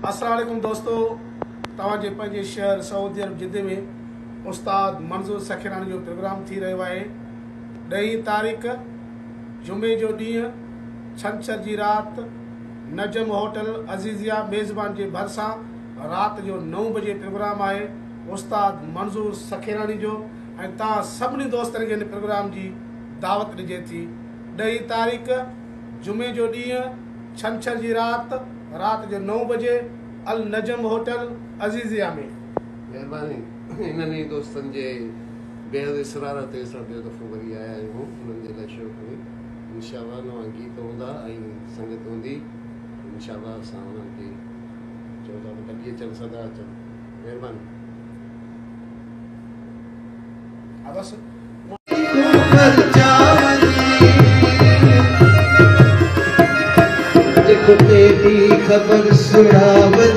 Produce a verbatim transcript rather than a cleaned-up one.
अस्सलाम वालेकुम दोस्तों, तव्हांजे पंहिंजे शहर सऊदी अरब जिद्दे में उस्ताद मंज़ूर सखीरानी जो प्रोग्राम थी रहियो आहे। ॾहीं तारीख़ जुमे जो ॾींहुं छंछर जी राति नजम होटल अज़ीज़िया मेज़बान जे भरिसां राति जो नौ बजे प्रोग्राम आहे उस्ताद मंज़ूर सखीरानी जो, ऐं तव्हां सभिनी दोस्तनि खे हिन प्रोग्राम जी दावत ॾिजे थी। ॾहीं तारीख़ जुमे जो ॾींहुं छंछर जी राति रात जो नौ बजे अल नजम होटल अज़ीज़िया में। महिरबानी इन्हनि दोस्तनि जे बेहद इसरार ते असां ॿियो दफ़ो वरी आया आहियूं। उन्हनि जे लाइ शो में इंशाअल्लाह नवां गीत हूंदा ऐं संगत हूंदी। इंशाअल्लाह असां उन्हनि खे चओ था त कॾहिं अचनि, सदा अचनि। महिरबानी। हा बसि तेरी खबर सुनाव